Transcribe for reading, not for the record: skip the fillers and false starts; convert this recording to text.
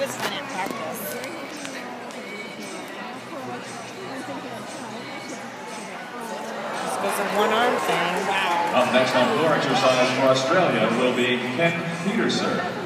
was fun at practice. This was a one-arm thing. Wow. Up next on floor exercise for Australia will be Ken Peterson.